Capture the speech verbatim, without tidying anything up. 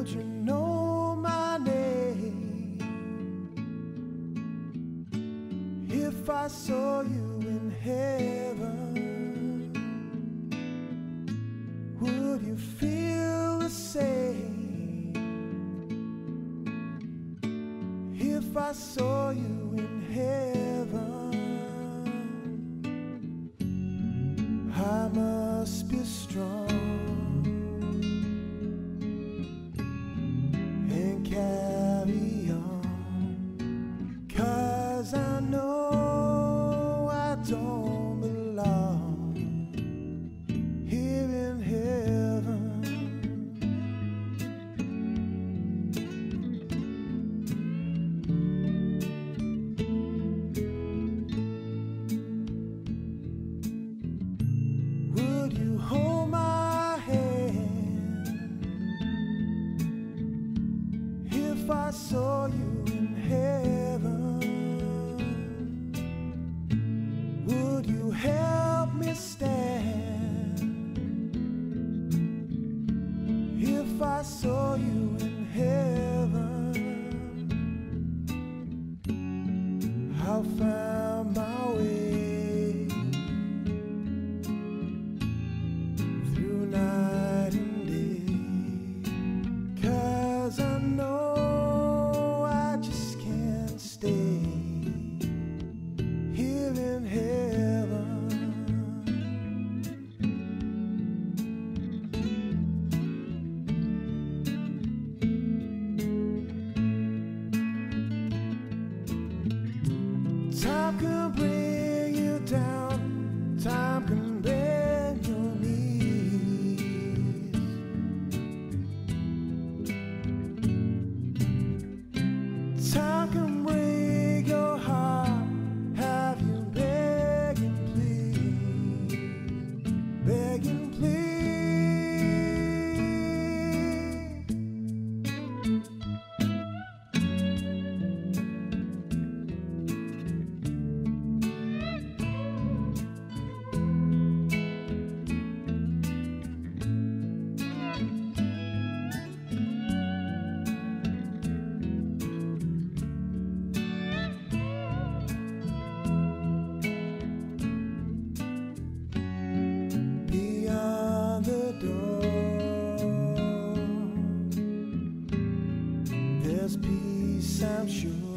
Would you know my name if I saw you in heaven? Would you feel the same if I saw you in heaven? I must be strong and carry on, 'cause I know I don't belong here in heaven. Would you hold my hand if I saw you in heaven? Would you help me stand if I saw you in heaven? I found my way through night and day, 'cause I know I just can't stay here in heaven. Time can bring you down, time can bend your knees. Time can break your heart, have you begging please, begging please. Beyond the door, there's peace, I'm sure.